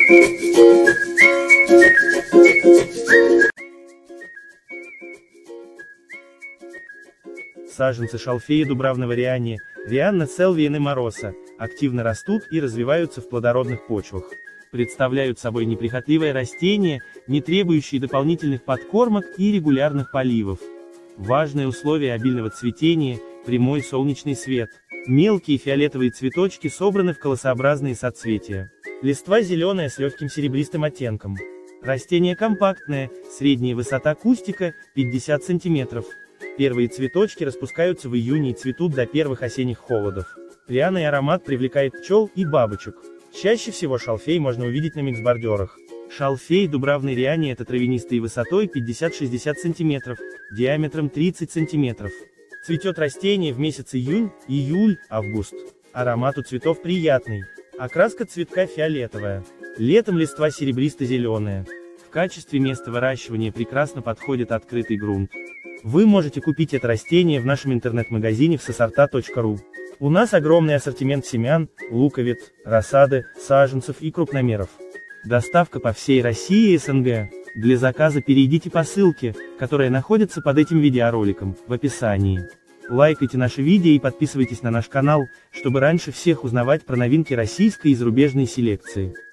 Саженцы шалфея дубравного риани, Рианна Селвия немороса, активно растут и развиваются в плодородных почвах. Представляют собой неприхотливое растение, не требующее дополнительных подкормок и регулярных поливов. Важное условие обильного цветения – прямой солнечный свет. Мелкие фиолетовые цветочки собраны в колосообразные соцветия. Листва зеленая с легким серебристым оттенком. Растение компактное, средняя высота кустика – 50 см. Первые цветочки распускаются в июне и цветут до первых осенних холодов. Пряный аромат привлекает пчел и бабочек. Чаще всего шалфей можно увидеть на миксбордерах. Шалфей дубравный риани – это травянистый высотой 50-60 см, диаметром 30 см. Цветет растение в месяц июнь, июль, август. Аромат у цветов приятный. Окраска цветка фиолетовая. Летом листва серебристо-зеленая. В качестве места выращивания прекрасно подходит открытый грунт. Вы можете купить это растение в нашем интернет-магазине всесорта.ру. У нас огромный ассортимент семян, луковиц, рассады, саженцев и крупномеров. Доставка по всей России и СНГ. Для заказа перейдите по ссылке, которая находится под этим видеороликом, в описании. Лайкайте наши видео и подписывайтесь на наш канал, чтобы раньше всех узнавать про новинки российской и зарубежной селекции.